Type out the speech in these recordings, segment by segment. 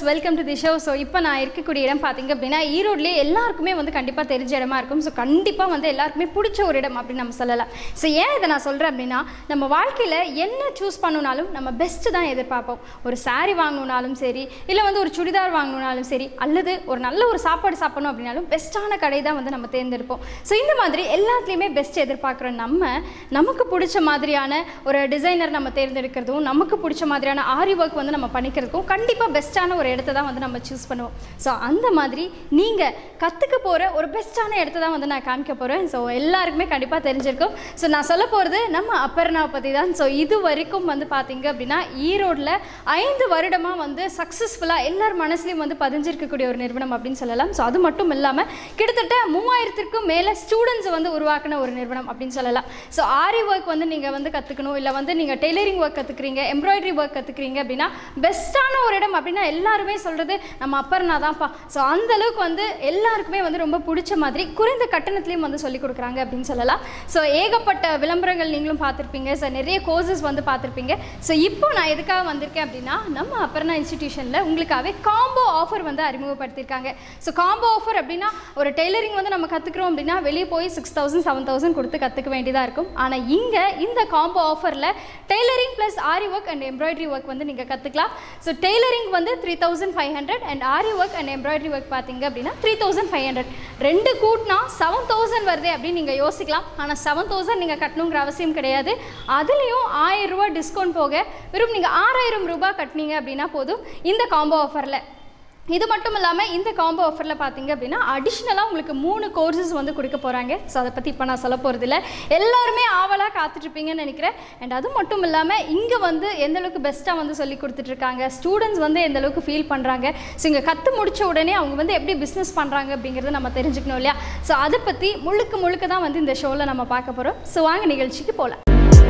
Welcome to the show. So இப்போ நான் இருக்கக்கூடிய இடம் பார்த்திங்க அப்படின்னா ஈரோட்லேயே எல்லாருக்குமே வந்து கண்டிப்பாக தெரிஞ்ச இடமா இருக்கும். ஸோ கண்டிப்பாக வந்து எல்லாருக்குமே பிடிச்ச ஒரு இடம் அப்படின்னு நம்ம சொல்லலாம். ஸோ ஏன் இதை நான் சொல்கிறேன் அப்படின்னா, நம்ம வாழ்க்கையில் என்ன சூஸ் பண்ணணுனாலும் நம்ம பெஸ்ட்டு தான் எதிர்பார்ப்போம். ஒரு சாரீ வாங்கணுனாலும் சரி, இல்லை வந்து ஒரு சுடிதார் வாங்கணுனாலும் சரி, அல்லது ஒரு நல்ல ஒரு சாப்பாடு சாப்பிடணும் அப்படின்னாலும் பெஸ்ட்டான கடை தான் வந்து நம்ம தேர்ந்தெடுப்போம். ஸோ இந்த மாதிரி எல்லாத்துலேயுமே பெஸ்ட் எதிர்பார்க்குற நமக்கு பிடிச்ச மாதிரியான ஒரு டிசைனர் நம்ம தேர்ந்தெடுக்கிறதும், நமக்கு பிடிச்ச மாதிரியான ஆரி ஒர்க் வந்து நம்ம பண்ணிக்கிறதுக்கும் கண்டிப்பாக பெஸ்ட்டான ஒரு இடத்த தான் வந்து நம்ம சூஸ் பண்ணுவோம். ஸோ அந்த மாதிரி நீங்கள் கற்றுக்க போகிற ஒரு பெஸ்ட்டான இடத்த தான் வந்து நான் காமிக்க போகிறேன். ஸோ எல்லாருக்குமே கண்டிப்பாக தெரிஞ்சிருக்கும். ஸோ நான் சொல்ல போகிறது நம்ம அப்பர்ணாவை பற்றி தான். ஸோ இது வரைக்கும் வந்து பார்த்திங்க அப்படின்னா ஈரோட்டில் 5 வருடமாக வந்து சக்ஸஸ்ஃபுல்லாக எல்லார் மனசுலையும் வந்து பதிஞ்சிருக்கக்கூடிய ஒரு நிறுவனம் அப்படின்னு சொல்லலாம். ஸோ அது மட்டும் இல்லாமல் கிட்டத்தட்ட 3000க்கும் மேலே ஸ்டூடெண்ட்ஸ் வந்து உருவாக்கின ஒரு நிறுவனம் அப்படின்னு சொல்லலாம். ஸோ ஆரி ஒர்க் வந்து நீங்கள் வந்து கற்றுக்கணும், இல்லை வந்து நீங்கள் டெய்லரிங் ஒர்க் கற்றுக்குறீங்க, எம்ப்ராய்டரி ஒர்க் கற்றுக்குறீங்க அப்படின்னா பெஸ்ட்டான ஒரு இடம் அப்படின்னா எல்லாருமே சொல்கிறது நம்ம அப்பர்ணா தான்ப்பா. ஸோ அந்தளவுக்கு வந்து எல்லாருக்குமே வந்து ரொம்ப பிடிச்ச மாதிரி குறைந்த கட்டணத்துலேயும் வந்து சொல்லிக் கொடுக்குறாங்க அப்படின்னு சொல்லலாம். ஸோ ஏகப்பட்ட விளம்பரங்கள் நீங்களும் பார்த்துருப்பீங்க. ஸோ நிறைய கோர்சஸ் வந்து பார்த்துருப்பீங்க. ஸோ இப்போ நான் எதுக்காக வந்திருக்கேன் அப்படின்னா, நம்ம அப்பர்ணா இன்ஸ்டிடியூஷனில் உங்களுக்காகவே காம்போ ஆஃபர் வந்து அறிமுகப்படுத்தியிருக்காங்க. ஸோ காம்போ ஆஃபர் அப்படின்னா, ஒரு டெய்லரிங் வந்து நம்ம கற்றுக்குறோம் அப்படின்னா வெளியே போய் 6000 7000 கொடுத்து கற்றுக்க வேண்டியதாக இருக்கும். ஆனால் இங்கே இந்த காம்போ ஆஃபரில் tailoring plus aari work and embroidery work வந்து நீங்கள் கற்றுக்கலாம். ஸோ டெய்லரிங் வந்து 3500 and aari work and embroidery work பார்த்தீங்க அப்படின்னா 3500. ரெண்டு கூட்டினா 7000 வருது அப்படின்னு நீங்கள் யோசிக்கலாம். ஆனால் 7000 நீங்கள் கட்டணுங்கிற அவசியம் கிடையாது. அதுலேயும் 1000 ரூபா டிஸ்கவுண்ட் போக வெறும் நீங்கள் 6000 ரூபாய் கட்டினீங்க அப்படின்னா போதும் இந்த காம்போ ஆஃபரில். இது மட்டும் இல்லாமல் இந்த காம்போ ஆஃபரில் பார்த்தீங்க அப்படின்னா அடிஷ்னலாக உங்களுக்கு 3 கோர்சஸ் வந்து கொடுக்க போகிறாங்க. ஸோ அதை பற்றி இப்போ நான் சொல்ல போகிறதில்ல, எல்லாருமே ஆவலாக காத்துட்ருப்பீங்கன்னு நினைக்கிறேன். அண்ட் அது மட்டும் இல்லாமல் இங்கே வந்து எந்தளவுக்கு பெஸ்ட்டாக வந்து சொல்லி கொடுத்துட்ருக்காங்க, ஸ்டூடெண்ட்ஸ் வந்து எந்தளவுக்கு ஃபீல் பண்ணுறாங்க, ஸோ இங்கே கற்று முடித்த உடனே அவங்க வந்து எப்படி பிஸ்னஸ் பண்ணுறாங்க அப்படிங்கிறத நம்ம தெரிஞ்சுக்கணும் இல்லையா. ஸோ அதை பற்றி முழுக்க தான் வந்து இந்த ஷோவில் நம்ம பார்க்க போகிறோம். ஸோ வாங்க நிகழ்ச்சிக்கு போகலாம்.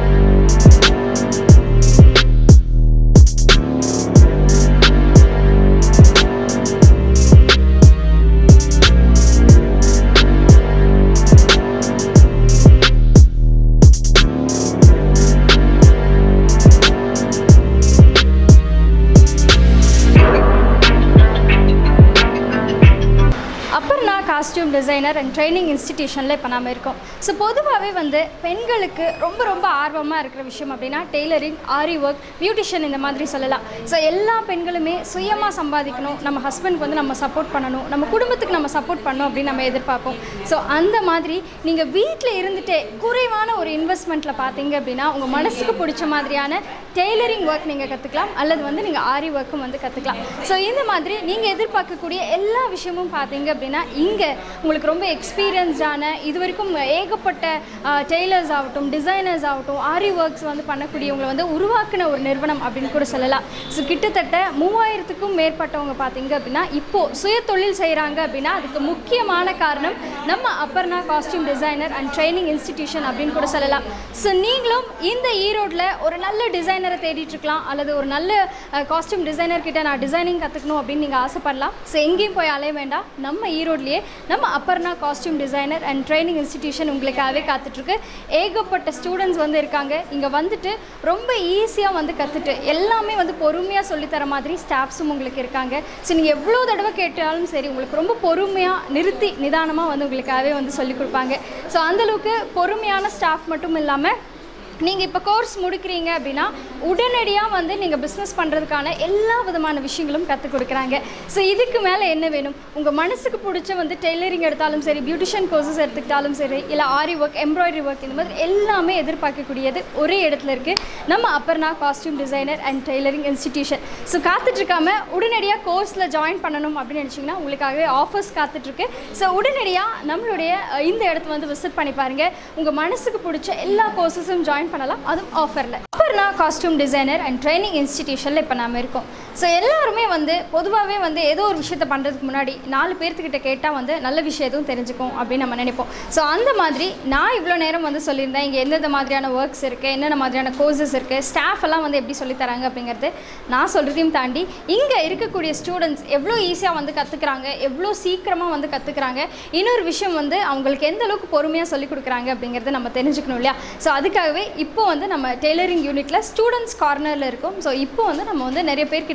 காஸ்டியூம் டிசைனர் அண்ட் ட்ரைனிங் இன்ஸ்டிடியூஷனில் இப்போ நம்ம இருக்கோம். ஸோ பொதுவாகவே வந்து பெண்களுக்கு ரொம்ப ஆர்வமாக இருக்கிற விஷயம் அப்படின்னா டெய்லரிங், ஆரி ஒர்க், பியூட்டிஷியன் இந்த மாதிரி சொல்லலாம். ஸோ எல்லா பெண்களுமே சுயமாக சம்பாதிக்கணும், நம்ம ஹஸ்பண்ட்க்கு வந்து நம்ம சப்போர்ட் பண்ணணும், நம்ம குடும்பத்துக்கு நம்ம சப்போர்ட் பண்ணணும் அப்படின்னு நம்ம எதிர்பார்ப்போம். ஸோ அந்த மாதிரி நீங்கள் வீட்டில் இருந்துகிட்டே குறைவான ஒரு இன்வெஸ்ட்மெண்ட்டில் பார்த்தீங்க அப்படின்னா உங்கள் மனசுக்கு பிடிச்ச மாதிரியான டெய்லரிங் ஒர்க் நீங்கள் கற்றுக்கலாம், அல்லது வந்து நீங்கள் ஆரி ஒர்க்கும் வந்து கற்றுக்கலாம். ஸோ இந்த மாதிரி நீங்கள் எதிர்பார்க்கக்கூடிய எல்லா விஷயமும் பார்த்தீங்க அப்படின்னா இங்கே உங்களுக்கு ரொம்ப எக்ஸ்பீரியன்ஸ்டான, இது வரைக்கும் ஏகப்பட்ட டெய்லர்ஸ் ஆகட்டும், டிசைனர்ஸ் ஆகட்டும், ஆரி ஒர்க்ஸ் வந்து பண்ணக்கூடியவங்களை வந்து உருவாக்கின ஒரு நிறுவனம் அப்படின்னு கூட சொல்லலாம். ஸோ கிட்டத்தட்ட 3000க்கும் மேற்பட்டவங்க பார்த்தீங்க அப்படின்னா இப்போது சுய தொழில் செய்கிறாங்க அப்படின்னா அதுக்கு முக்கியமான காரணம் நம்ம Aparna costume designer and training institution அப்படின்னு கூட சொல்லலாம். ஸோ நீங்களும் இந்த ஈரோட்டில் ஒரு நல்ல டிசைனரை தேடிட்டு இருக்கலாம், அல்லது ஒரு நல்ல காஸ்டியூம் டிசைனர் கிட்ட நான் டிசைனிங் கற்றுக்கணும் அப்படின்னு நீங்கள் ஆசைப்படலாம். ஸோ எங்கேயும் போய் அலைய வேண்டாம், நம்ம ஈரோட்லேயே நம்ம Aparna costume designer and training institution உங்களுக்காகவே காத்துட்ருக்கு. ஏகப்பட்ட ஸ்டூடெண்ட்ஸ் வந்து இருக்காங்க. இங்கே வந்துட்டு ரொம்ப ஈஸியாக வந்து கற்றுட்டு எல்லாமே வந்து பொறுமையாக சொல்லித்தர மாதிரி ஸ்டாஃப்ஸும் உங்களுக்கு இருக்காங்க. ஸோ நீங்கள் எவ்வளோ தடவை கேட்டாலும் சரி உங்களுக்கு ரொம்ப பொறுமையாக நிறுத்தி நிதானமாக வந்து உங்களுக்காகவே வந்து சொல்லிக் கொடுப்பாங்க. ஸோ அந்தளவுக்கு பொறுமையான ஸ்டாஃப் மட்டும் இல்லாமல் நீங்கள் இப்போ கோர்ஸ் முடிக்கிறீங்க அப்படின்னா உடனடியாக வந்து நீங்கள் பிஸ்னஸ் பண்ணுறதுக்கான எல்லா விதமான விஷயங்களும் கற்றுக் கொடுக்குறாங்க. ஸோ இதுக்கு மேலே என்ன வேணும்? உங்கள் மனசுக்கு பிடிச்ச வந்து டெய்லரிங் எடுத்தாலும் சரி, பியூட்டிஷியன் கோர்சஸ் எடுத்துக்கிட்டாலும் சரி, இல்லை ஆரி ஒர்க், எம்ப்ராய்டரி ஒர்க், இந்த மாதிரி எல்லாமே எதிர்பார்க்கக்கூடியது ஒரே இடத்துல இருக்குது, நம்ம Aparna costume designer and tailoring institution. So காத்துட்ருக்காம உடனடியாக கோர்ஸில் ஜாயின் பண்ணணும் அப்படின்னு நினச்சிங்கன்னா உங்களுக்காகவே ஆஃபர்ஸ் காத்துட்ருக்கு. ஸோ உடனடியாக நம்மளுடைய இந்த இடத்த வந்து விசிட் பண்ணி பாருங்கள். உங்கள் மனசுக்கு பிடிச்ச எல்லா கோர்ஸஸும் ஜாயின் பண்ணலாம், அதுவும் ஆஃபரில். Aparna costume designer and training இன்ஸ்டிடியூஷனில் இப்போ நம்ம இருக்கோம். ஸோ எல்லாருமே வந்து பொதுவாகவே வந்து ஏதோ ஒரு விஷயத்தை பண்ணுறதுக்கு முன்னாடி 4 பேர்த்துக்கிட்ட கேட்டால் வந்து நல்ல விஷயம் எதுவும் தெரிஞ்சுக்கும் அப்படின்னு நம்ம நினைப்போம். ஸோ அந்த மாதிரி நான் இவ்வளோ நேரம் வந்து சொல்லியிருந்தேன் இங்கே எந்தெந்த மாதிரியான ஒர்க்ஸ் இருக்குது, என்னென்ன மாதிரியான கோர்சஸ் இருக்குது, ஸ்டாஃப் எல்லாம் வந்து எப்படி சொல்லித்தராங்க அப்படிங்கிறது நான் சொல்கிறதையும் தாண்டி இங்கே இருக்கக்கூடிய ஸ்டூடெண்ட்ஸ் எவ்வளோ ஈஸியாக வந்து கற்றுக்குறாங்க, எவ்வளோ சீக்கிரமாக வந்து கற்றுக்குறாங்க, இன்னொரு விஷயம் வந்து அவங்களுக்கு எந்த அளவுக்கு பொறுமையாக சொல்லிக் கொடுக்குறாங்க அப்படிங்கிறத நம்ம தெரிஞ்சுக்கணும் இல்லையா. ஸோ அதுக்காகவே இப்போ வந்து நம்ம டெய்லரிங் யூனிட்டில் ஸ்டூடெண்ட்ஸ் கார்னரில் இருக்கும். ஸோ இப்போ வந்து நம்ம வந்து நிறைய பேர்கிட்ட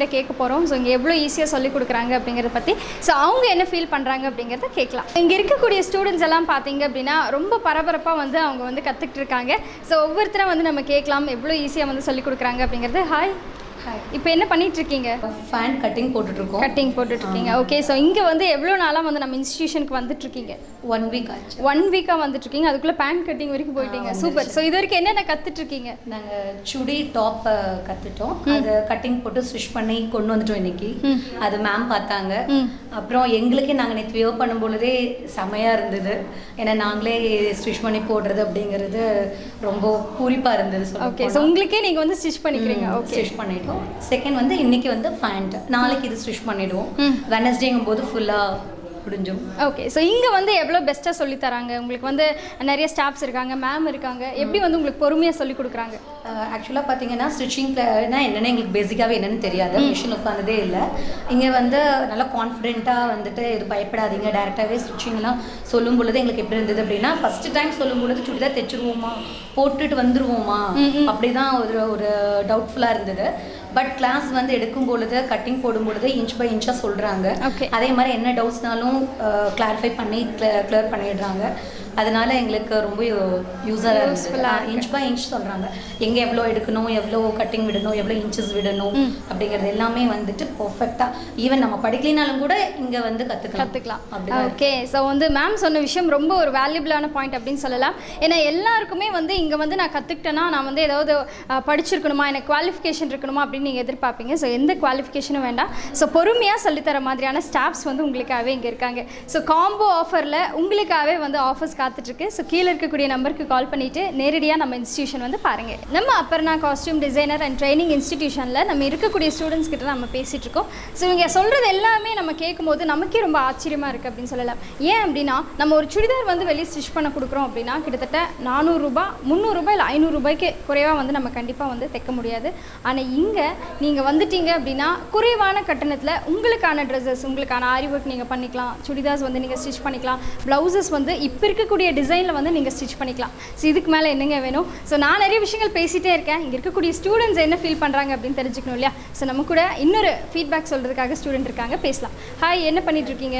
கிட்ட கேட்க போகிறோம். ஸோ இங்கே எவ்வளோ ஈஸியாக சொல்லிக் கொடுக்குறாங்க அப்படிங்கிறத பற்றி, ஸோ அவங்க என்ன ஃபீல் பண்ணுறாங்க அப்படிங்கிறத கேட்கலாம். இங்கே இருக்கக்கூடிய ஸ்டூடெண்ட்ஸ் எல்லாம் பார்த்தீங்க அப்படின்னா ரொம்ப பரபரப்பாக வந்து அவங்க வந்து கற்றுக்கிட்டு இருக்காங்க. ஸோ ஒவ்வொருத்தரும் வந்து நம்ம கேட்கலாம் எவ்வளோ ஈஸியாக வந்து சொல்லிக் கொடுக்குறாங்க அப்படிங்கிறது. ஹாய், இப்போ என்ன பண்ணிட்டு இருக்கீங்க? ஃபேன் கட்டிங் போட்டுட்ருக்கோம். கட்டிங் போட்டுட்ருக்கீங்க. ஓகே. ஸோ இங்கே வந்து எவ்வளோ நாளாக வந்து நம்ம இன்ஸ்டியூஷனுக்கு வந்துட்டுருக்கீங்க? 1 வீக் ஆச்சு. 1 வீக்காக வந்துட்டுருக்கீங்க. அதுக்குள்ளே பேன் கட்டிங் வரைக்கும் போயிட்டீங்க. சூப்பர். ஸோ இது வரைக்கும் என்னென்ன கற்றுட்ருக்கீங்க? நாங்கள் சுடி டாப் கற்றுட்டோம். அதை கட்டிங் போட்டு ஸ்டிச் பண்ணி கொண்டு வந்துட்டோம் இன்னைக்கு. அது மேம் பார்த்தாங்க. அப்புறம் எங்களுக்கே நாங்கள் நேற்று வியோ பண்ணும்பொழுதே செமையாக இருந்தது. ஏன்னா நாங்களே ஸ்டிச் பண்ணி போடுறது அப்படிங்கிறது ரொம்ப பூரிப்பாக இருந்தது. ஓகே. ஸோ உங்களுக்கே நீங்கள் வந்து ஸ்டிச் பண்ணிக்கிறீங்க. ஓகே, ஸ்டிச் பண்ணிட்டோம். செகண்ட் வந்து இன்னைக்கு வந்து ஃபேண்ட், நாளைக்கு இது ஸ்டிச் பண்ணிடுவோம். வெனஸ்டேங்கும் போது ஃபுல்லாக முடிஞ்சும். ஓகே. ஸோ இங்கே வந்து எவ்வளோ பெஸ்ட்டாக சொல்லி தராங்க? உங்களுக்கு வந்து நிறைய ஸ்டாஃப்ஸ் இருக்காங்க, மேம் இருக்காங்க, எப்படி வந்து உங்களுக்கு பொறுமையாக சொல்லி கொடுக்குறாங்க? ஆக்சுவலாக பார்த்தீங்கன்னா ஸ்டிச்சிங்னா என்னென்னு எங்களுக்கு பேசிக்காகவே என்னென்னு தெரியாது. மிஷின் உட்காந்ததே இல்லை. இங்கே வந்து நல்லா கான்ஃபிடென்ட்டாக வந்துட்டு இது பயப்படாதீங்க, டேரெக்டாகவே ஸ்டிச்சிங்லாம் சொல்லும் பொழுது எங்களுக்கு எப்படி இருந்தது அப்படின்னா, ஃபஸ்ட்டு டைம் சொல்லும் பொழுது சுடிதார் தைச்சிருவோமா, போட்டுட்டு வந்துருவோமா, அப்படி தான் ஒரு டவுட்ஃபுல்லாக இருந்தது. பட் கிளாஸ் வந்து எடுக்கும் பொழுது, கட்டிங் போடும் பொழுது இன்ச் பை இன்ச்சாக சொல்கிறாங்க. அதே மாதிரி என்ன டவுட்ஸ்னாலும் கிளாரிஃபை பண்ணி கிளியர் பண்ணிடுறாங்க. அதனால எங்களுக்கு ரொம்ப யூஸாக இருந்துச்சு. இன்ச் பை இன்ச் சொல்கிறாங்க, எங்கே எவ்வளோ எடுக்கணும், எவ்வளோ கட்டிங் விடணும், எவ்வளோ இன்ச்சஸ் விடணும் அப்படிங்கிறது எல்லாமே வந்துட்டு பர்ஃபெக்டாக. ஈவன் நம்ம படிக்கலினாலும் கூட இங்கே வந்து கற்றுக்கலாம். ஓகே. ஸோ வந்து மேம் சொன்ன விஷயம் ரொம்ப ஒரு வேல்யூபிளான பாயிண்ட் அப்படின்னு சொல்லலாம். ஏன்னா எல்லாருக்குமே வந்து இங்கே வந்து நான் கற்றுக்கிட்டேன்னா நான் வந்து ஏதாவது படிச்சிருக்கணுமா, எனக்கு குவாலிஃபிகேஷன் இருக்கணுமா அப்படின்னு நீங்கள் எதிர்பார்ப்பீங்க. ஸோ எந்த குவாலிஃபிகேஷனும் வேண்டாம். ஸோ பொறுமையாக சொல்லித்தர மாதிரியான ஸ்டாஃப்ஸ் வந்து உங்களுக்காகவே இங்கே இருக்காங்க. ஸோ காம்போ ஆஃபரில் உங்களுக்காகவே வந்து ஆஃபர்ஸ் காத்துட்ருக்கு. ஸோ கீழே இருக்கக்கூடிய நம்பருக்கு கால் பண்ணிவிட்டு நேரடியாக நம்ம இன்ஸ்டியூஷன் வந்து பாருங்கள். நம்ம Aparna costume designer and training இன்ஸ்டிடியூஷனில் நம்ம இருக்கக்கூடிய ஸ்டூடெண்ட்ஸ் கிட்ட நம்ம பேசிகிட்டு இருக்கோம். ஸோ இவங்க சொல்கிறது எல்லாமே நம்ம கேட்கும்போது நமக்கே ரொம்ப ஆச்சரியமாக இருக்குது அப்படின்னு சொல்லலாம். ஏன் அப்படின்னா, நம்ம ஒரு சுடிதார் வந்து வெளியே ஸ்டிச் பண்ண கொடுக்குறோம் அப்படின்னா கிட்டத்தட்ட 400 ரூபாய், 300 ரூபாய் இல்லை 500 ரூபாய்க்கு குறைவாக வந்து நம்ம கண்டிப்பாக வந்து தைக்க முடியாது. ஆனால் இங்கே நீங்கள் வந்துட்டீங்க அப்படின்னா குறைவான கட்டணத்தில் உங்களுக்கான ட்ரெஸ்ஸஸ், உங்களுக்கான ஆரி ஒர்க் நீங்கள் பண்ணிக்கலாம். சுடிதார்ஸ் வந்து நீங்கள் ஸ்டிச் பண்ணிக்கலாம். ப்ளவுசஸ் வந்து இப்போ இருக்கக்கூடிய டிசைனில் வந்து நீங்கள் ஸ்டிச் பண்ணிக்கலாம். ஸோ இதுக்கு மேலே என்னங்க வேணும்? ஸோ நான் நிறைய விஷயங்கள் பேசிகிட்டே இருக்கேன். இங்கே இருக்கக்கூடிய ஸ்டூடெண்ட்ஸ் என்ன ஃபீல் பண்ணுறாங்க அப்படின்னு தெரிஞ்சுக்கணும் இல்லையா? ஸோ நம்ம கூட இன்னொரு ஃபீட்பேக் சொல்கிறதுக்காக ஸ்டூடெண்ட் இருக்காங்க, பேசலாம். ஹாய், என்ன பண்ணிகிட்ருக்கீங்க?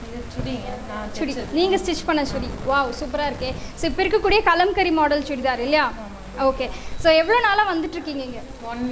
சுடி. நீங்கள் ஸ்டிச் பண்ண சுடி. வாவ், சூப்பராக இருக்கே. ஸோ இப்போ இருக்கக்கூடிய கலம்கரி மாடல் சுடிதார் இல்லையா? ஓகே. ஸோ எவ்வளோ நாளாக வந்துட்டுருக்கீங்க இங்கே?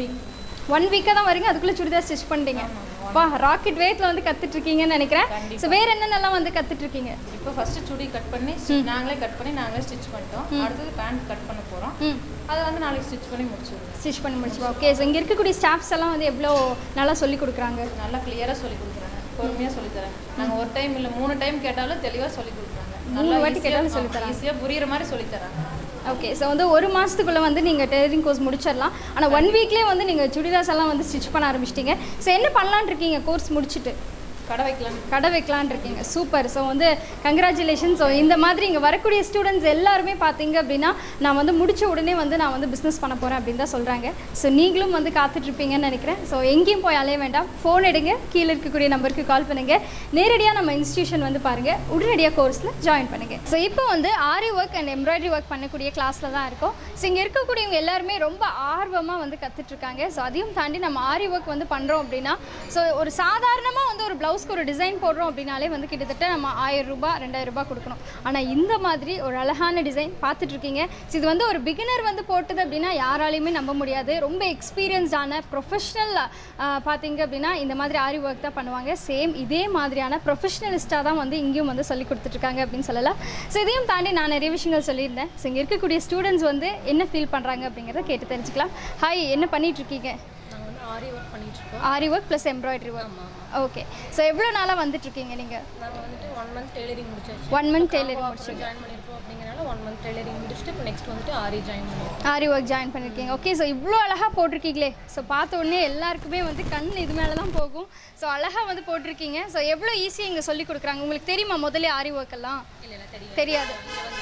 1 வீக்காக தான் வரீங்க, அதுக்குள்ளே சுடிதார் ஸ்டிச் பண்ணிட்டீங்க. வா, ராக்கெட் வேகத்தில் வந்து கற்றுட்ருக்கீங்கன்னு நினைக்கிறேன். ஸோ வேறு என்னென்னலாம் வந்து கற்றுட்ருக்கீங்க? இப்போ ஃபஸ்ட்டு சுடி கட் பண்ணி நாங்களே கட் பண்ணி நாங்களே ஸ்டிச் பண்ணிட்டோம். அடுத்தது பேண்ட் கட் பண்ண போகிறோம். அதை வந்து நாளைக்கு ஸ்டிச் பண்ணி முடிச்சிடுவோம். ஓகே. ஸோ இங்கே இருக்கக்கூடிய ஸ்டாஃப்ஸ் எல்லாம் வந்து எவ்வளோ நல்லா சொல்லிக் கொடுக்குறாங்க? நல்லா கிளியராக சொல்லிக் கொடுக்குறாங்க, பொறுமையாக சொல்லித்தராங்க. நாங்கள் ஒரு டைம் இல்லை 3 டைம் கேட்டாலும் தெளிவாக சொல்லிக் கொடுக்குறாங்க. 3 வாட்டி கேட்டாலும் சொல்லித்தராங்க, ஈஸியாக புரிகிற மாதிரி சொல்லித்தராங்க. ஓகே. ஸோ வந்து 1 மாதத்துக்குள்ளே வந்து நீங்கள் டெய்லரிங் கோர்ஸ் முடிச்சிடலாம். ஆனால் 1 வீக்லேயே வந்து நீங்கள் சுடிதார்ஸ் எல்லாம் வந்து ஸ்டிச் பண்ண ஆரம்பிச்சிட்டிங்க. ஸோ என்ன பண்ணலான் இருக்கீங்க கோர்ஸ் முடிச்சுட்டு? கடை வைக்கலான் இருக்கீங்க. சூப்பர். ஸோ வந்து கங்க்ராச்சுலேஷன். ஸோ இந்த மாதிரி இங்கே வரக்கூடிய ஸ்டூடெண்ட்ஸ் எல்லாருமே பார்த்தீங்க அப்படின்னா நான் வந்து முடித்த உடனே வந்து நான் வந்து பிஸ்னஸ் பண்ண போகிறேன் அப்படின்னு தான் சொல்கிறாங்க. ஸோ நீங்களும் வந்து காத்துட்ருப்பீங்கன்னு நினைக்கிறேன். ஸோ எங்கேயும் போய் அலைய வேண்டாம், ஃபோன் எடுங்க, கீழே இருக்கக்கூடிய நம்பருக்கு கால் பண்ணுங்கள், நேரடியாக நம்ம இன்ஸ்டியூஷன் வந்து பாருங்கள், உடனடியாக கோர்ஸில் ஜாயின் பண்ணுங்கள். ஸோ இப்போ வந்து aari work and embroidery work பண்ணக்கூடிய கிளாஸில் தான் இருக்கும். ஸோ இங்கே இருக்கக்கூடியவங்க எல்லாருமே ரொம்ப ஆர்வமாக வந்து கற்றுட்ருக்காங்க. ஸோ அதையும் தாண்டி நம்ம ஆரி ஒர்க் வந்து பண்ணுறோம் அப்படின்னா, ஸோ ஒரு சாதாரணமாக வந்து ஒரு ப்ளவுஸ் ஒரு டிசைன் போடுறோம் அப்படின்னாலே வந்து கிட்டத்தட்ட நம்ம 1000 ரூபாய் 2000 ரூபாய் கொடுக்கணும். ஆனால் இந்த மாதிரி ஒரு அழகான டிசைன் பார்த்துட்ருக்கீங்க. ஸோ இது வந்து ஒரு பிகினர் வந்து போட்டது அப்படின்னா யாராலையுமே நம்ப முடியாது. ரொம்ப எக்ஸ்பீரியன்ஸ்டான ப்ரொஃபஷ்னல் பார்த்தீங்க அப்படின்னா இந்த மாதிரி ஆரி ஒர்க் தான் பண்ணுவாங்க. சேம் இதே மாதிரியான ப்ரொஃபஷ்னலிஸ்ட்டாக தான் வந்து இங்கேயும் வந்து சொல்லி கொடுத்துட்ருக்காங்க அப்படின்னு சொல்லலாம். ஸோ இதையும் தாண்டி நான் நிறைய விஷயங்கள் சொல்லியிருந்தேன். ஸோ இங்கே இருக்கக்கூடிய ஸ்டூடெண்ட்ஸ் வந்து என்ன ஃபீல் பண்ணுறாங்க அப்படிங்கிறத கேட்டு தெரிஞ்சுக்கலாம். ஹாய், என்ன பண்ணிகிட்ருக்கீங்க? ஆரி ஒர்க் பண்ணிகிட்ருக்கோம். Aari work plus embroidery work. Okay. So எவ்வளோ நாளாக வந்துட்டுருக்கீங்க நீங்கள்? நாங்கள் வந்துட்டு 1 மந்த் டெய்லரிங் முடிச்சாச்சு. 1 மந்த் டெய்லரிங் முடிச்சு ஜாயின் பண்ணியிருக்கோம். அப்படிங்கிறனால 1 மந்த் டெய்லரிங் முடிச்சுட்டு இப்போ நெக்ஸ்ட் வந்துட்டு ஆரி ஜாயின் பண்ணியிருக்கோம். ஆரி ஒர்க் ஜாயின் பண்ணியிருக்கீங்க. ஓகே. ஸோ இவ்வளோ அழகாக போட்டிருக்கீங்களே. ஸோ பார்த்த உடனே எல்லாருக்குமே வந்து கண் இது மேலே தான் போகும். ஸோ அழகாக வந்து போட்டிருக்கீங்க. ஸோ எவ்வளோ ஈஸியாக இங்கே சொல்லிக் கொடுக்குறாங்க? உங்களுக்கு தெரியுமா முதல்ல ஆரி ஒர்க் எல்லாம்? இல்லை, தெரியாது.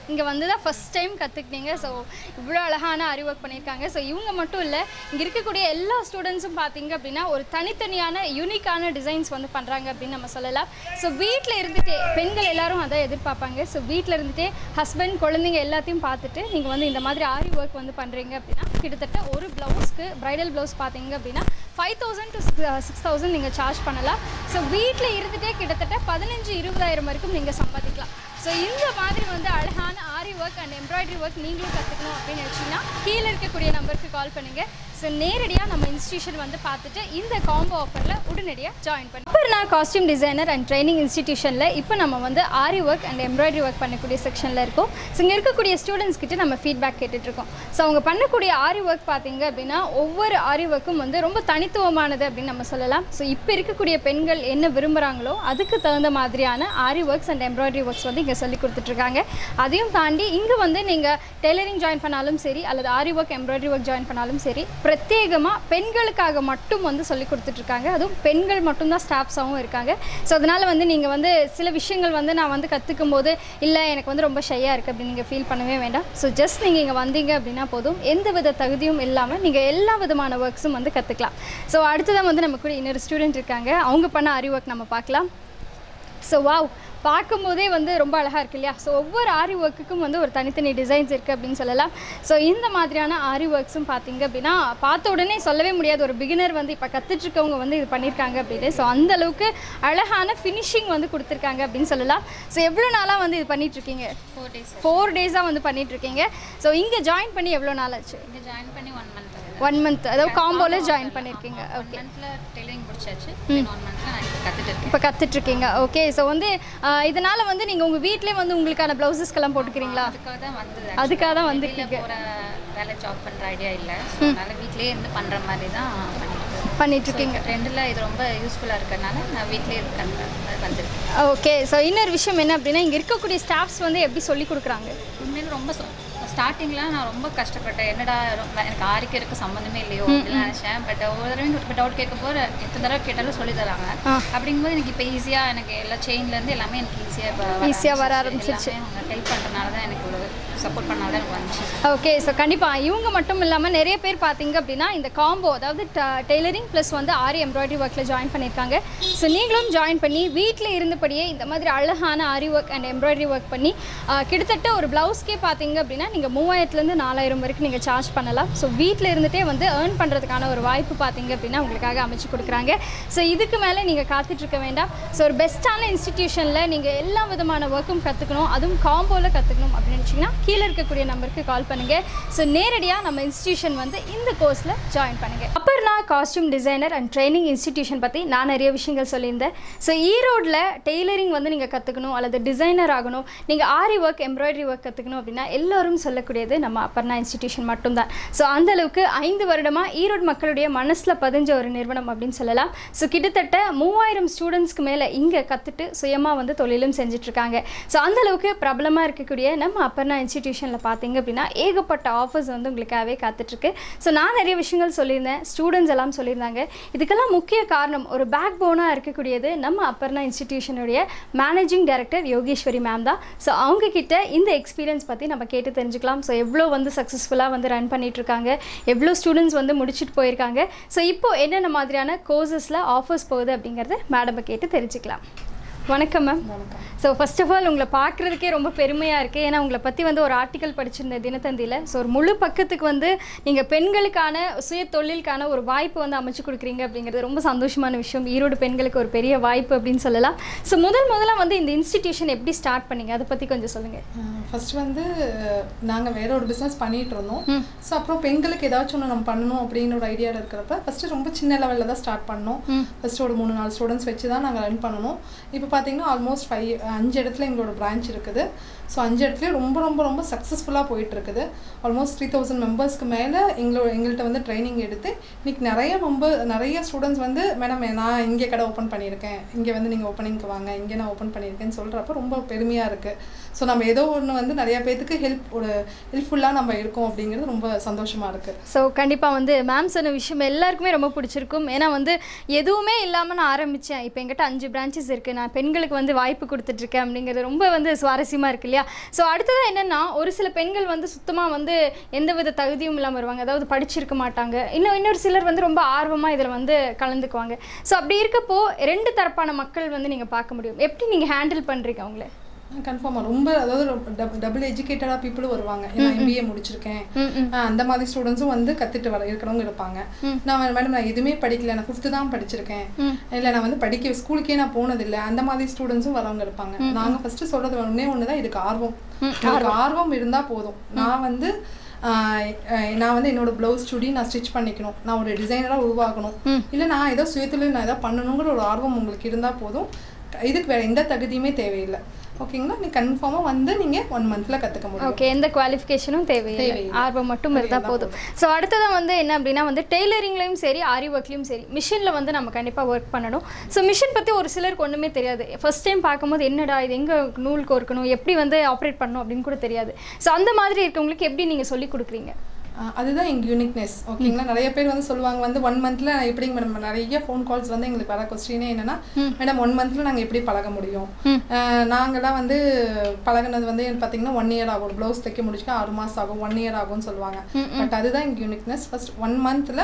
இங்கே வந்து தான் ஃபஸ்ட் டைம் கற்றுக்கிட்டீங்க. ஸோ இவ்வளோ அழகான ஆரி ஒர்க் பண்ணியிருக்காங்க. ஸோ இவங்க மட்டும் இல்லை, இங்கே இருக்கக்கூடிய எல்லா ஸ்டூடெண்ட்ஸும் பார்த்தீங்க அப்படின்னா ஒரு தனித்தனியான யூனிக்கான டிசைன்ஸ் வந்து பண்ணுறாங்க அப்படின்னு நம்ம சொல்லலாம். ஸோ வீட்டில் இருந்துகிட்டே பெண்கள் எல்லாரும் அதை எதிர்பார்ப்பாங்க. ஸோ வீட்டில் இருந்துகிட்டே ஹஸ்பண்ட் குழந்தைங்க எல்லாத்தையும் பார்த்துட்டு நீங்கள் வந்து இந்த மாதிரி ஆரி ஒர்க் வந்து பண்ணுறீங்க அப்படின்னா கிட்டத்தட்ட ஒரு ப்ளவுஸ்க்கு ப்ரைடல் ப்ளவுஸ் பார்த்தீங்க அப்படின்னா 5,000 to 6,000 நீங்கள் சார்ஜ் பண்ணலாம். ஸோ வீட்டில் இருந்துகிட்டே கிட்டத்தட்ட 15-20,000 வரைக்கும் நீங்கள் சம்பாதிக்கலாம். ஸோ இந்த மாதிரி வந்து அழகான aari work and embroidery work நீங்களும் கற்றுக்கணும் அப்படின்னு நினச்சிங்கன்னா கீழே இருக்கக்கூடிய நம்பருக்கு கால் பண்ணுங்கள். ஸோ நேரடியாக நம்ம இன்ஸ்டியூஷன் வந்து பார்த்துட்டு இந்த காம்போ ஆஃபரில் உடனடியாக ஜாயின் பண்ணி Aparna costume designer and training இன்ஸ்டிடியூஷனில் இப்போ நம்ம வந்து aari work and embroidery work பண்ணக்கூடிய செக்ஷனில் இருக்கோம். ஸோ இங்கே இருக்கக்கூடிய ஸ்டூடெண்ட்ஸ் கிட்ட நம்ம ஃபீட்பேக் கேட்டுட்ருக்கோம். ஸோ அவங்க பண்ணக்கூடிய ஆரி ஒர்க் பார்த்தீங்க அப்படின்னா ஒவ்வொரு ஆரி ஒர்க்கும் வந்து ரொம்ப தனித்துவமானது அப்படின்னு நம்ம சொல்லலாம். ஸோ இப்போ இருக்கக்கூடிய பெண்கள் என்ன விரும்புகிறாங்களோ அதுக்கு தகுந்த மாதிரியான aari works and embroidery works வந்து இங்கே சொல்லி கொடுத்துட்ருக்காங்க. அதையும் தாண்டி இங்கே வந்து நீங்கள் டெய்லரிங் ஜாயின் பண்ணாலும் சரி அல்லது aari work embroidery work join பண்ணாலும் சரி பிரத்யேகமாக பெண்களுக்காக மட்டும் வந்து சொல்லி கொடுத்துட்ருக்காங்க. அதுவும் பெண்கள் மட்டும்தான் ஸ்டாஃப்ஸாகவும் இருக்காங்க. ஸோ அதனால் வந்து நீங்கள் வந்து சில விஷயங்கள் வந்து நான் வந்து கற்றுக்கும் போது இல்லை எனக்கு வந்து ரொம்ப ஷையாக இருக்குது அப்படின்னு நீங்கள் ஃபீல் பண்ணவே வேண்டாம். ஸோ ஜஸ்ட் நீங்கள் இங்கே வந்தீங்க அப்படின்னா போதும், எந்த வித தகுதியும் இல்லாமல் நீங்கள் எல்லா விதமான ஒர்க்ஸும் வந்து கற்றுக்கலாம். ஸோ அடுத்ததான் வந்து நம்ம கூட இன்னொரு ஸ்டூடெண்ட் இருக்காங்க, அவங்க பண்ண ஆரி ஒர்க் நம்ம பார்க்கலாம். ஸோ வாவ், பார்க்கும்போதே வந்து ரொம்ப அழகாக இருக்குது இல்லையா? ஸோ ஒவ்வொரு ஆரி ஒர்க்குக்கும் வந்து ஒரு தனித்தனி டிசைன்ஸ் இருக்குது அப்படின்னு சொல்லலாம். ஸோ இந்த மாதிரியான ஆரி ஒர்க்ஸும் பார்த்தீங்க அப்படின்னா பார்த்த உடனே சொல்லவே முடியாது ஒரு பிகினர் வந்து இப்போ கற்றுட்ருக்கவங்க வந்து இது பண்ணியிருக்காங்க அப்படின்னு. ஸோ அந்தளவுக்கு அழகான ஃபினிஷிங் வந்து கொடுத்துருக்காங்க அப்படின்னு சொல்லலாம். ஸோ எவ்வளோ நாளாக வந்து இது பண்ணிகிட்ருக்கீங்க? 4 டேஸாக வந்து பண்ணிகிட்ருக்கீங்க. ஸோ இங்கே ஜாயின் பண்ணி எவ்வளோ நாள் ஆச்சு? இங்கே ஜாயின் பண்ணி 1 மந்த், அதாவது காம்போல ஜாயின் பண்ணியிருக்கீங்க. ஓகே, டெய்லரிங் முடிச்சாச்சு. 1 மந்த்ல நான் இப்போ கற்றுட்ருக்கீங்க. ஓகே, ஸோ வந்து இதனால் வந்து நீங்கள் உங்கள் வீட்டிலே வந்து உங்களுக்கான ப்ளவுசஸ்க்கெல்லாம் போட்டுக்கிறீங்களா? அதுக்காக தான் வந்துருக்கீங்க. வேலை ஜாப் பண்ணுற ஐடியா இல்லை, அதனால் வீட்டிலே இருந்து பண்ணுற மாதிரி தான் பண்ணிட்டுருக்கீங்க. ட்ரெண்டில் இது ரொம்ப யூஸ்ஃபுல்லாக இருக்கிறதுனால நான் வீட்டிலே இருக்கிற மாதிரி வந்திருக்கேன். ஓகே, ஸோ இன்னொரு விஷயம் என்ன அப்படின்னா இங்கே இருக்கக்கூடிய ஸ்டாஃப்ஸ் வந்து எப்படி சொல்லி கொடுக்குறாங்க? உண்மையிலும் ரொம்ப ஸ்டார்டிங்கில் நான் ரொம்ப கஷ்டப்பட்டேன். என்னடா எனக்கு ஆரிக்கு இருக்க சம்மந்தமே இல்லையோ அப்படின்னு நினச்சேன். பட் ஒவ்வொரு தடவையும் இப்போ டவுட் கேட்க போகிற எத்தனை தடவை கேட்டாலும் சொல்லி தராங்க. அப்படிங்கும்போது எனக்கு இப்போ ஈஸியாக எனக்கு எல்லா செயின்லேருந்து எல்லாமே எனக்கு ஈஸியாக வர ஆரம்பிச்சிருச்சு. அவங்க ஹெல்ப் பண்ணுறதுனால தான் எனக்கு இவ்வளோ சப்போர்ட் பண்ணால் தான் எனக்கு வந்துச்சு. ஓகே, ஸோ கண்டிப்பாக இவங்க மட்டும் இல்லாமல் நிறைய பேர் பார்த்தீங்க அப்படின்னா இந்த காம்போ, அதாவது டெய்லரிங் ப்ளஸ் வந்து ஆரி எம்ப்ராய்டரி ஒர்க்கில் ஜாயின் பண்ணியிருக்காங்க. ஸோ நீங்களும் ஜாயின் பண்ணி வீட்டில் இருந்தபடியே இந்த மாதிரி அழகான aari work and embroidery work பண்ணி கிட்டத்தட்ட ஒரு ப்ளவுஸ்க்கே பார்த்தீங்க அப்படின்னா நீங்கள் 3000 to 4000 வரைக்கும் நீங்கள் சார்ஜ் பண்ணலாம். ஸோ வீட்டில் இருந்துகிட்டே வந்து ஏர்ன் பண்ணுறதுக்கான ஒரு வாய்ப்பு பார்த்தீங்க அப்படின்னா உங்களுக்காக அமைச்சு கொடுக்குறாங்க. ஸோ இதுக்கு மேலே நீங்கள் காத்துட்ருக்க வேண்டாம். ஸோ ஒரு பெஸ்ட்டான இன்ஸ்டிடியூஷனில் நீங்கள் எல்லா விதமான ஒர்க்கும் கற்றுக்கணும், அதுவும் காம்போவில் கற்றுக்கணும் அப்படின்னு நினச்சிங்கன்னா கீழே இருக்கக்கூடிய நம்பருக்கு கால் பண்ணுங்கள். ஸோ நேரடியாக நம்ம இன்ஸ்டிடியூஷன் வந்து இந்த கோர்ஸில் ஜாயின் பண்ணுங்கள். Aparna costume designer and training institution பற்றி நான் நிறைய விஷயங்கள் சொல்லியிருந்தேன். ஸோ ஈரோடில் டெய்லரிங் வந்து நீங்கள் கற்றுக்கணும் அல்லது டிசைனர் ஆகணும், நீங்கள் ஆரி ஒர்க் எம்ப்ராய்டரி ஒர்க் கற்றுக்கணும் அப்படின்னா எல்லோரும் சொல்லக்கூடியது நம்ம அப்பர்ணா இன்ஸ்டிடியூஷன் மட்டும்தான். ஸோ அந்தளவுக்கு 5 வருடமாக ஈரோடு மக்களுடைய மனசில் பதிஞ்ச ஒரு நிறுவனம் அப்படின்னு சொல்லலாம். ஸோ கிட்டத்தட்ட 3000 ஸ்டூடெண்ட்ஸ்க்கு மேலே இங்கே கற்றுட்டு சுயமாக வந்து தொழிலும் செஞ்சிட்ருக்காங்க. ஸோ அந்தளவுக்கு பிரபலமாக இருக்கக்கூடிய நம்ம அப்பர்ணா இன்ஸ்டிடியூஷனில் பார்த்தீங்க அப்படின்னா ஏகப்பட்ட ஆஃபர்ஸ் வந்து உங்களுக்காகவே காத்துட்ருக்கு. ஸோ நான் நிறைய விஷயங்கள் சொல்லியிருந்தேன், ஸ்டூடெண்ட்ஸ் எல்லாம் சொல்லியிருந்தாங்க. இதுக்கெல்லாம் முக்கிய காரணம் ஒரு பேக் போனாக இருக்கக்கூடியது நம்ம அப்பர்ணா இன்ஸ்டிடியூஷனுடைய மேனேஜிங் டைரக்டர் யோகேஸ்வரி மேம் தான். ஸோ அவங்கக்கிட்ட இந்த எக்ஸ்பீரியன்ஸ் பற்றி நம்ம கேட்டு தெரிஞ்சுக்கலாம். ஸோ எவ்வளோ வந்து சக்ஸஸ்ஃபுல்லாக வந்து ரன் பண்ணிகிட்ருக்காங்க, எவ்வளோ ஸ்டூடெண்ட்ஸ் வந்து முடிச்சுட்டு போயிருக்காங்க, ஸோ இப்போது என்னென்ன மாதிரியான கோர்சஸில் ஆஃபர்ஸ் போகுது அப்படிங்கிறத மேடமை கேட்டு தெரிஞ்சுக்கலாம். வணக்கம் ma'am. So first of all உங்களை பார்க்குறதுக்கே ரொம்ப பெருமையாக இருக்குது. ஏன்னா உங்களை பற்றி வந்து ஒரு ஆர்டிக்கல் படிச்சிருந்த தினத்தந்தியில். ஸோ ஒரு முழு பக்கத்துக்கு வந்து நீங்கள் பெண்களுக்கான சுய தொழிலுக்கான ஒரு வாய்ப்பு வந்து அமைச்சு கொடுக்குறீங்க அப்படிங்கிறது ரொம்ப சந்தோஷமான விஷயம். ஈரோடு பெண்களுக்கு ஒரு பெரிய வாய்ப்பு அப்படின்னு சொல்லலாம். ஸோ முதல்ல வந்து இந்த இன்ஸ்டிடியூஷன் எப்படி ஸ்டார்ட் பண்ணீங்க, அதை பற்றி கொஞ்சம் சொல்லுங்கள். ஃபர்ஸ்ட் வந்து நாங்கள் வேற ஒரு பிஸ்னஸ் பண்ணிகிட்டு இருந்தோம். ஸோ அப்புறம் பெண்களுக்கு ஏதாச்சும் ஒன்று நம்ம பண்ணணும் அப்படின்னு ஒரு ஐடியாவில் இருக்கிறப்ப ஃபஸ்ட்டு ரொம்ப சின்ன லெவலில் தான் ஸ்டார்ட் பண்ணோம். ஃபஸ்ட்டு ஒரு 3-4 ஸ்டூடெண்ட்ஸ் வச்சு தான் நாங்கள் ரன் பண்ணணும். இப்போ பார்த்தீங்கன்னா ஆல்மோஸ்ட் 5 இடத்துல எங்களோட பிரான்ச் இருக்குது. ஸோ 5 இடத்துலையும் ரொம்ப ரொம்ப ரொம்ப சக்ஸஸ்ஃபுல்லாக போயிட்டுருக்குது. ஆல்மோஸ்ட் 3000 மெம்பர்ஸ்க்கு மேலே எங்கள்கிட்ட வந்து ட்ரைனிங் எடுத்து இன்றைக்கி நிறைய ஸ்டூடெண்ட்ஸ் வந்து மேடம் நான் இங்கே கடை ஓப்பன் பண்ணியிருக்கேன், இங்கே வந்து நீங்கள் ஓப்பனிங்க்கு வாங்க, இங்கே நான் ஓப்பன் பண்ணியிருக்கேன்னு சொல்கிறப்ப ரொம்ப பெருமையாக இருக்குது. ஸோ நம்ம ஏதோ ஒன்று வந்து நிறையா பேத்துக்கு ஹெல்ப்ஃபுல்லாக நம்ம இருக்கோம் அப்படிங்கிறது ரொம்ப சந்தோஷமாக இருக்குது. ஸோ கண்டிப்பாக வந்து மேம் சொன்ன விஷயம் எல்லாருக்குமே ரொம்ப பிடிச்சிருக்கும். ஏன்னா வந்து எதுவுமே இல்லாமல் நான் ஆரம்பித்தேன், இப்போ எங்கிட்ட 5 பிரான்ச்சஸ் இருக்குது, நான் பெண்களுக்கு வந்து வாய்ப்பு கொடுத்துட்ருக்கேன் அப்படிங்கிறது ரொம்ப வந்து சுவாரஸ்யமாக இருக்கு இல்லையா? இல்லையா? ஸோ அடுத்ததாக என்னென்னா, ஒரு சில பெண்கள் வந்து சுத்தமாக வந்து எந்தவித தகுதியும் இல்லாமல் வருவாங்க, அதாவது படிச்சிருக்க மாட்டாங்க. இன்னொரு சிலர் வந்து ரொம்ப ஆர்வமாக இதில் வந்து கலந்துக்குவாங்க. ஸோ அப்படி இருக்கப்போ 2 தரப்பான மக்கள் வந்து நீங்கள் பார்க்க முடியும். எப்படி நீங்கள் ஹேண்டில் பண்ணுறீங்க அவங்கள? கன்ஃபார்மாக ரொம்ப, அதாவது டபுள் எஜுகேட்டடாக பீப்புளும் வருவாங்க. ஏன்னா MBA முடிச்சிருக்கேன், அந்த மாதிரி ஸ்டூடெண்ட்ஸும் வந்து கற்றுட்டு இருக்கிறவங்க இருப்பாங்க. மேடம் நான் எதுவுமே படிக்கல, நான் 5th தான் படிச்சிருக்கேன், இல்லை நான் வந்து ஸ்கூலுக்கே நான் போனதில்லை, அந்த மாதிரி ஸ்டூடெண்ட்ஸும் வரவங்க இருப்பாங்க. நாங்கள் ஃபஸ்ட்டு சொல்கிறது ஒன்று தான், இதுக்கு ஆர்வம் இருந்தால் போதும். நான் வந்து என்னோட ப்ளவுஸ் சுடி நான் ஸ்டிச் பண்ணிக்கணும், நான் ஒரு டிசைனராக உருவாக்கணும், இல்லை நான் ஏதோ சுயத்தொழில் நான் ஏதோ பண்ணணுங்கிற ஒரு ஆர்வம் உங்களுக்கு இருந்தால் போதும். இதுக்கு வேறு எந்த தகுதியுமே தேவையில்லை. ஓகேங்களா? நீ கன்ஃபார்மாக வந்து நீங்கள் 1 மந்த்தில் கற்றுக்க முடியும். ஓகே, எந்த குவாலிஃபிகேஷனும் தேவையில்லை, ஆர்வம் மட்டும் இருந்தால் போதும். ஸோ அடுத்ததான் வந்து என்ன அப்படின்னா வந்து டெய்லரிங்லேயும் சரி, ஆரி ஒர்க்லேயும் சரி, மிஷினில் வந்து நம்ம கண்டிப்பாக ஒர்க் பண்ணணும். ஸோ மிஷின் பற்றி ஒரு சிலருக்கு ஒன்றுமே தெரியாது. ஃபர்ஸ்ட் டைம் பார்க்கும்போது என்னடா இது, எங்கே நூல் கோர்க்கணும், எப்படி வந்து ஆப்ரேட் பண்ணணும் அப்படின்னு கூட தெரியாது. ஸோ அந்த மாதிரி இருக்கவங்களுக்கு எப்படி நீங்கள் சொல்லிக் கொடுக்குறீங்க? அதுதான் எங்கள் யூனிக்னஸ். ஓகேங்களா? நிறைய பேர் வந்து சொல்லுவாங்க வந்து 1 மந்த்தில் எப்படிங்க மேடம், நிறைய ஃபோன் கால்ஸ் வந்து எங்களுக்கு வர கொஸ்டினே என்னென்னா, மேடம் 1 மந்த்தில் நாங்கள் எப்படி பழக முடியும்? நாங்கள்லாம் வந்து பழகினது வந்து பார்த்தீங்கன்னா 1 இயர் ஆகும், ஒரு ப்ளவுஸ் தைக்க முடிச்சுக்க 6 மாதம் ஆகும், 1 இயர் ஆகும்னு சொல்லுவாங்க. பட் அதுதான் எங்கள் யூனிக்னஸ். ஃபர்ஸ்ட் 1 மந்த்தில்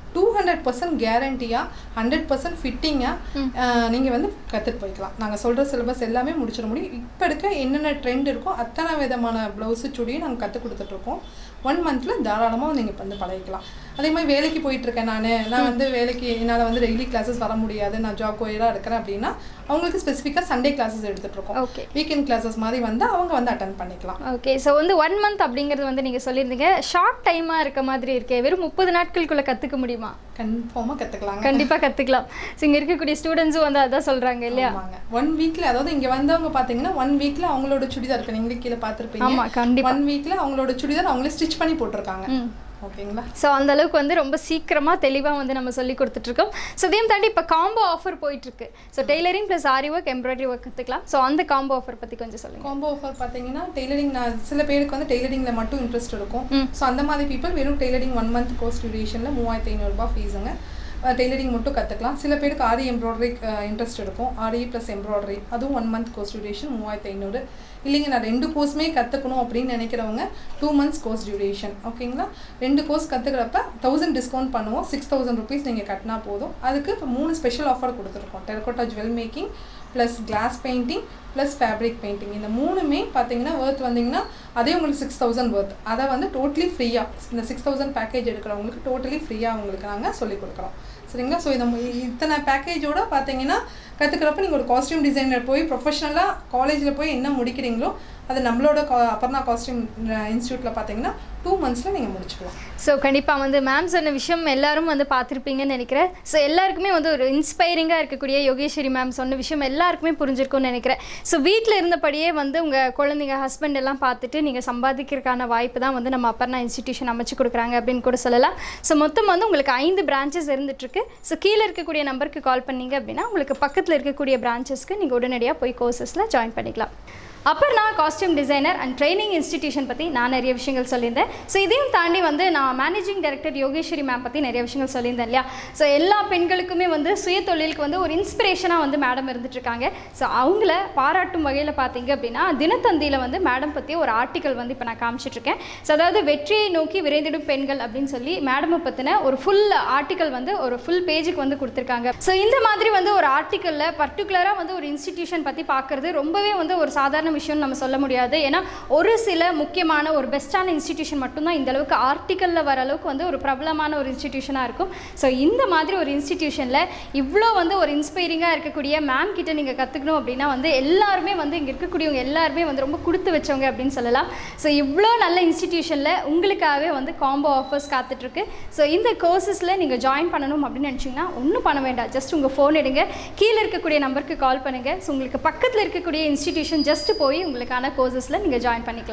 200% கேரண்டியாக, 100% ஃபிட்டிங்காக நீங்கள் வந்து கற்றுட்டு போய்க்கலாம். நாங்கள் சொல்கிற சிலபஸ் எல்லாமே முடிச்சிட முடியும். இப்போ இருக்க என்னென்ன ட்ரெண்ட் இருக்கோ அத்தனை விதமான ப்ளவுஸு சுடியும் நாங்கள் கற்றுக் கொடுத்துட்ருக்கோம். 1 மந்த்தில் தாராளமாக நீங்கள் வந்து பழகிக்கலாம். அதே மாதிரி வேலைக்கு போயிட்டுருக்கேன், நான் வந்து வேலைக்கு என்னால் வந்து டெய்லி கிளாஸஸ் வர முடியாது, நான் ஜாப் கோயராக இருக்கிறேன் அப்படின்னா அவங்களுக்கு ஸ்பெசிஃபிக்காக சண்டே கிளாஸஸ் எடுத்துகிட்ருக்கோம். ஓகே, வீக்கெண்ட் கிளாஸஸ் மாதிரி வந்து அவங்க வந்து அட்டன் பண்ணிக்கலாம். ஓகே, ஸோ வந்து 1 மந்த் அப்படிங்கிறது வந்து நீங்கள் சொல்லியிருந்தீங்க, ஷார்ட் டைமாக இருக்க மாதிரி இருக்கே, வெறும் 30 நாட்களுக்குள்ளே கற்றுக்க முடியுமா? கன்ஃபார்மாக கற்றுக்கலாம், கண்டிப்பாக கற்றுக்கலாம். ஸோ இங்கே இருக்கக்கூடிய ஸ்டூடெண்ட்ஸும் வந்து அதான் சொல்கிறாங்க இல்லையா? 1 வீக்கில், அதாவது இங்கே வந்தவங்க பார்த்தீங்கன்னா 1 வீக்கில் அவங்களோட சுடிதார் இப்போ நீங்களே கீழே பார்த்துருப்பீங்க. ஆமாம், கண்டிப்பாக 1 வீக்கில் அவங்களோட சுடிதார் அவங்களே ஸ்டிச் பண்ணி போட்டிருக்காங்க. ஓகேங்களா? ஸோ அந்த அளவுக்கு வந்து ரொம்ப சீக்கிரமாக தெளிவாக வந்து நம்ம சொல்லி கொடுத்துட்ருக்கோம். ஸோ இதையும் தாண்டி இப்போ காம்போ ஆஃபர் போயிட்டுருக்கு. So tailoring plus aari work, embroidery work கற்றுக்கலாம். ஸோ அந்த காம்போ ஆஃபர் பற்றி கொஞ்சம் சொல்லுங்கள். காம்போ ஆஃபர் பார்த்தீங்கன்னா டெய்லரிங், சில பேருக்கு வந்து டெய்லரிங்கில் மட்டும் இன்ட்ரெஸ்ட் இருக்கும். ஸோ அந்த மாதிரி பீப்புள் வெறும் டெய்லரிங் 1 மந்த் கோர்ஸ் டியூரேஷனில் 3500 ரூபாய் ஃபீஸுங்க. டெய்லரிங் மட்டும் கற்றுக்கலாம். சில பேருக்கு ஆரி எம்ப்ராய்டரி இன்ட்ரெஸ்ட் இருக்கும், ஆரி ப்ளஸ் எம்ப்ராய்டரி, அதுவும் 1 மந்த் கோர்ஸ் டியூரேஷன் 3500. இல்லைங்க நான் 2 கோர்ஸுமே கற்றுக்கணும் அப்படின்னு நினைக்கிறவங்க 2 மந்த்ஸ் கோர்ஸ் டியூரேஷன். ஓகேங்களா? 2 கோர்ஸ் கற்றுக்கிறப்ப 1000 டிஸ்கவுண்ட் பண்ணுவோம். 6000 ருபீஸ் நீங்கள் கட்டினா போதும். அதுக்கு இப்போ 3 ஸ்பெஷல் ஆஃபர் கொடுத்துருக்கோம். Terracotta jewel making plus glass painting plus fabric painting, இந்த 3மே பார்த்தீங்கன்னா ஒர்த் வந்தீங்கன்னா அதே உங்களுக்கு 6000 ஒர்த். அதை வந்து டோட்டலி ஃப்ரீயாக, இந்த 6000 பேக்கேஜ் எடுக்கிறவங்களுக்கு டோட்டலி ஃப்ரீயாக உங்களுக்கு நாங்கள் சொல்லிக் கொடுக்குறோம். சரிங்களா? ஸோ இத்தனை பேக்கேஜோடு பார்த்தீங்கன்னா கற்றுக்கிறப்ப நீங்கள் ஒரு காஸ்டியூம் டிசைனர் போய் ப்ரொஃபஷனலாக காலேஜில் போய் என்ன முடிக்கிறீங்களோ அது நம்மளோட அபர்ணா காஸ்டியூம் இன்ஸ்டியூட்டில் பார்த்தீங்கன்னா 2 மந்த்ஸில் நீங்கள் முடிச்சுக்கலாம். ஸோ கண்டிப்பாக வந்து மேம் சொன்ன விஷயம் எல்லாரும் வந்து பார்த்துருப்பீங்கன்னு நினைக்கிறேன். ஸோ எல்லாருக்குமே வந்து ஒரு இன்ஸ்பைரிங்காக இருக்கக்கூடிய யோகேஸ்வரி மேம் சொன்ன விஷயம் எல்லாருக்குமே புரிஞ்சிருக்கும்னு நினைக்கிறேன். ஸோ வீட்டில் இருந்தபடியே வந்து உங்கள் குழந்தைங்க ஹஸ்பண்ட் எல்லாம் பார்த்துட்டு நீங்கள் சம்பாதிக்கிறதுக்கான வாய்ப்பு தான் வந்து நம்ம அபர்ணா இன்ஸ்டிடியூஷன் அமைச்சு கொடுக்குறாங்க அப்படின்னு கூட சொல்லலாம். ஸோ மொத்தம் வந்து உங்களுக்கு 5 பிரான்ச்சஸ் இருந்துகிட்ருக்கு. ஸோ கீழே இருக்கக்கூடிய நம்பருக்கு கால் பண்ணிங்க அப்படின்னா உங்களுக்கு பக்கத்தில் இருக்கக்கூடிய பிரான்ச்சஸ்க்கு நீங்கள் உடனடியாக போய் கோர்சஸில் ஜாயின் பண்ணிக்கலாம். Aparna costume designer and training institution பற்றி நான் நிறைய விஷயங்கள் சொல்லியிருந்தேன். ஸோ இதையும் தாண்டி வந்து நான் மேனேஜிங் டைரக்டர் யோகேஸ்வரி மேம் பற்றி நிறைய விஷயங்கள் சொல்லியிருந்தேன் இல்லையா? ஸோ எல்லா பெண்களுக்குமே வந்து சுய தொழிலுக்கு வந்து ஒரு இன்ஸ்பிரேஷனாக வந்து மேடம் இருந்துகிட்ருக்காங்க. ஸோ அவங்கள பாராட்டும் வகையில் பார்த்தீங்க அப்படின்னா தினத்தந்தியில் வந்து மேடம் பற்றி ஒரு ஆர்டிக்கல் வந்து இப்போ நான் காமிச்சிட்ருக்கேன். ஸோ அதாவது வெற்றியை நோக்கி விரைந்திடும் பெண்கள் அப்படின்னு சொல்லி மேடமை பற்றின ஒரு ஃபுல் ஆர்டிக்கல் வந்து ஒரு ஃபுல் பேஜுக்கு வந்து கொடுத்துருக்காங்க. ஸோ இந்த மாதிரி வந்து ஒரு ஆர்டிக்கலில் பர்டிகுலராக வந்து ஒரு இன்ஸ்டிடியூஷன் பற்றி பார்க்குறது ரொம்பவே வந்து ஒரு சாதாரண விஷயம் நம்ம சொல்ல முடியாது. ஏன்னா ஒரு சில முக்கியமான ஒரு பெஸ்ட்டான இன்ஸ்டிடியூஷன் மட்டும்தான் இந்த அளவுக்கு ஆர்டிக்கலில் வர அளவுக்கு வந்து ஒரு பிரபலமான ஒரு இன்ஸ்டிடியூஷனாக இருக்கும். ஸோ இந்த மாதிரி ஒரு இன்ஸ்டிடியூஷனில் இவ்வளோ வந்து ஒரு இன்ஸ்பைரிங்காக இருக்கக்கூடிய மேம் கிட்ட நீங்கள் கற்றுக்கணும் அப்படின்னா வந்து எல்லாருமே வந்து இங்கே இருக்கக்கூடியவங்க எல்லாருமே வந்து ரொம்ப கொடுத்து வச்சவங்க அப்படின்னு சொல்லலாம். ஸோ இவ்வளோ நல்ல இன்ஸ்டிடியூஷனில் உங்களுக்காகவே வந்து காம்போ ஆஃபர்ஸ் காத்துட்ருக்கு. ஸோ இந்த கோர்சஸில் நீங்கள் ஜாயின் பண்ணணும் அப்படின்னு நினச்சிங்கன்னா ஒன்றும் பண்ண வேண்டாம், ஜஸ்ட் உங்கள் ஃபோன் எடுங்க, கீழே இருக்கக்கூடிய நம்பருக்கு கால் பண்ணுங்கள். ஸோ உங்களுக்கு பக்கத்தில் இருக்கக்கூடிய இன்ஸ்டிடியூஷன் ஜஸ்ட் போய் உங்களுக்கான கோர்சஸில் நீங்கள் ஜாயின் பண்ணிக்கலாம்.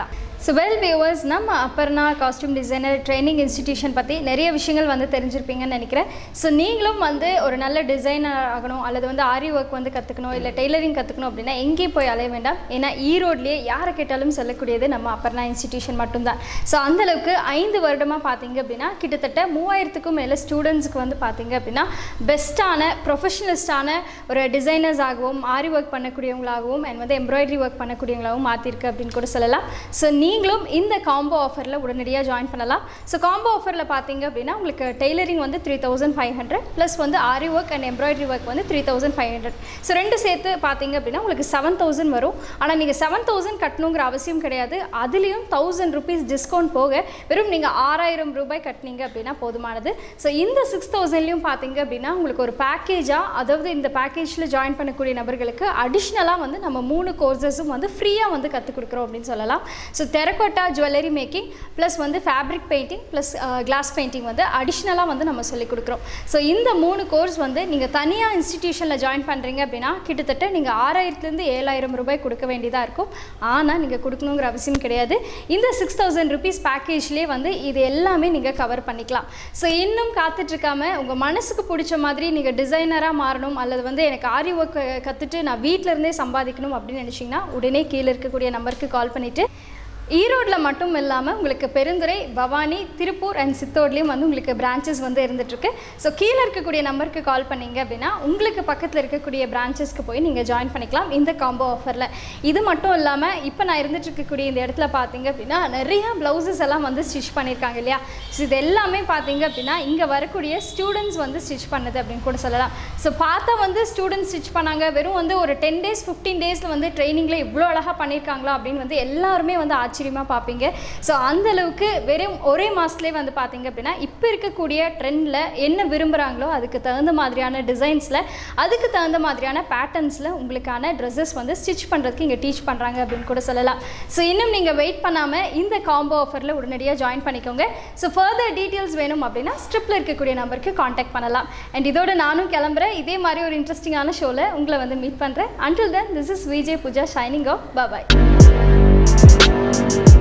ஸோ வெல் வியூவர்ஸ், நம்ம Aparna costume designer training institution பற்றி நிறைய விஷயங்கள் வந்து தெரிஞ்சிருப்பீங்கன்னு நினைக்கிறேன். ஸோ நீங்களும் வந்து ஒரு நல்ல டிசைனர் ஆகணும், அல்லது வந்து ஆரி ஒர்க் வந்து கற்றுக்கணும், இல்லை டெய்லரிங் கற்றுக்கணும் அப்படின்னா எங்கேயும் போய் அலைய வேண்டாம். ஏன்னா ஈரோட்லேயே யாரை கேட்டாலும் சொல்லக்கூடியது நம்ம அப்பர்ணா இன்ஸ்டிடியூஷன் மட்டும்தான். ஸோ அந்தளவுக்கு 5 வருடமாக பார்த்தீங்க அப்படின்னா கிட்டத்தட்ட 3000க்கும் மேலே ஸ்டூடெண்ட்ஸுக்கு வந்து பார்த்தீங்க அப்படின்னா பெஸ்ட்டான ப்ரொஃபஷனலிஸ்டான ஒரு டிசைனர்ஸ் ஆகவும், ஆரி ஒர்க் பண்ணக்கூடியவங்களாகவும், அண்ட் வந்து எம்ப்ராய்டரி ஒர்க் பண்ணக்கூடியவங்களாகவும் மாற்றிருக்கு அப்படின்னு கூட சொல்லலாம். ஸோ நீங்களும் இந்த காம்போ ஆஃபரில் உடனடியாக ஜாயின் பண்ணலாம். ஸோ காம்போ ஆஃபரில் பார்த்தீங்க அப்படின்னா உங்களுக்கு டெய்லரிங் வந்து 3500 ப்ளஸ் வந்து aari work and embroidery work வந்து 3500. ஸோ ரெண்டு சேர்த்து பார்த்தீங்க அப்படின்னா உங்களுக்கு 7000 வரும். ஆனால் நீங்கள் 7000 கட்டணுங்கிற அவசியம் கிடையாது. அதுலேயும் 1000 rupees டிஸ்கவுண்ட் போக வெறும் நீங்கள் 6000 ரூபாய் கட்டினீங்க அப்படின்னா போதுமானது. ஸோ இந்த 6000லையும் பார்த்தீங்க அப்படின்னா உங்களுக்கு ஒரு பேக்கேஜாக, அதாவது இந்த பேக்கேஜில் ஜாயின் பண்ணக்கூடிய நபர்களுக்கு அடிஷ்னலாக வந்து நம்ம 3 கோர்சஸும் வந்து ஃப்ரீயாக வந்து கற்றுக் கொடுக்குறோம் அப்படின்னு சொல்லலாம். So terracotta jewellery making plus வந்து fabric painting plus glass painting வந்து அடிஷ்னலாக வந்து நம்ம சொல்லிக் கொடுக்குறோம். ஸோ இந்த 3 கோர்ஸ் வந்து நீங்கள் தனியாக இன்ஸ்டிடியூஷனில் ஜாயின் பண்ணுறீங்க அப்படின்னா கிட்டத்தட்ட நீங்கள் 6000லேருந்து 7000 ரூபாய் கொடுக்க வேண்டியதாக இருக்கும். ஆனால் நீங்கள் கொடுக்கணுங்கிற அவசியம் கிடையாது. இந்த 6000 rupees பேக்கேஜ்லேயே வந்து இது எல்லாமே நீங்கள் கவர் பண்ணிக்கலாம். ஸோ இன்னும் காத்துட்ருக்காம உங்கள் மனசுக்கு பிடிச்ச மாதிரி நீங்கள் டிசைனராக மாறணும், அல்லது வந்து எனக்கு ஆரி ஒர்க் கற்றுட்டு நான் வீட்டிலேருந்தே சம்பாதிக்கணும் அப்படின்னு நினச்சிங்கன்னா உடனே கீழே இருக்கக்கூடிய நம்பருக்கு கால் பண்ணிவிட்டு, ஈரோட்டில் மட்டும் இல்லாமல் உங்களுக்கு பெருந்துறை, பவானி, திருப்பூர் அண்ட் சித்தோட்லேயும் வந்து உங்களுக்கு பிரான்ச்சஸ் வந்து இருந்துகிட்ருக்கு. ஸோ கீழே இருக்கக்கூடிய நம்பருக்கு கால் பண்ணிங்க அப்படின்னா உங்களுக்கு பக்கத்தில் இருக்கக்கூடிய பிரான்ச்சஸ்க்கு போய் நீங்கள் ஜாயின் பண்ணிக்கலாம் இந்த காம்போ ஆஃபரில். இது மட்டும் இல்லாமல் இப்போ நான் இருந்துகிட்ருக்கக்கூடிய இந்த இடத்துல பார்த்தீங்க அப்படின்னா நிறையா ப்ளவுசஸ் எல்லாம் வந்து ஸ்டிச் பண்ணியிருக்காங்க இல்லையா. ஸோ இது எல்லாமே பார்த்தீங்க அப்படின்னா இங்கே வரக்கூடிய ஸ்டூடெண்ட்ஸ் வந்து ஸ்டிச் பண்ணது அப்படின்னு கூட சொல்லலாம். ஸோ பார்த்தா வந்து ஸ்டூடெண்ட்ஸ் ஸ்டிச் பண்ணாங்க, வெறும் வந்து ஒரு 10 days 15 days வந்து ட்ரைனிங்கில் இவ்வளோ அழகாக பண்ணியிருக்காங்களா அப்படின்னு வந்து எல்லாருமே வந்து ஆச்சரியமாக பார்ப்பீங்க. ஸோ அந்தளவுக்கு வெறும் ஒரே மாதத்துலேயே வந்து பார்த்தீங்க அப்படின்னா இப்போ இருக்கக்கூடிய ட்ரெண்டில் என்ன விரும்புகிறாங்களோ அதுக்கு தகுந்த மாதிரியான டிசைன்ஸில், அதுக்கு தகுந்த மாதிரியான பேட்டர்ன்ஸில் உங்களுக்கான ட்ரெஸ்ஸஸ் வந்து ஸ்டிச் பண்ணுறதுக்கு இங்கே டீச் பண்ணுறாங்க அப்படின்னு கூட சொல்லலாம். ஸோ இன்னும் நீங்கள் வெயிட் பண்ணாமல் இந்த காம்போ ஆஃபரில் உடனடியாக ஜாயின் பண்ணிக்கோங்க. ஸோ ஃபர்தர் டீட்டெயில்ஸ் வேணும் அப்படின்னா ஸ்ட்ரிப்பில் இருக்கக்கூடிய நம்பருக்கு காண்டாக்ட் பண்ணலாம். அண்ட் இதோட நானும் கிளம்புறேன். இதே மாதிரி ஒரு இன்ட்ரெஸ்டிங்கான ஷோவில் உங்களை வந்து மீட் பண்ணுறேன். Until then, this is VJ Pooja signing off. Bye bye.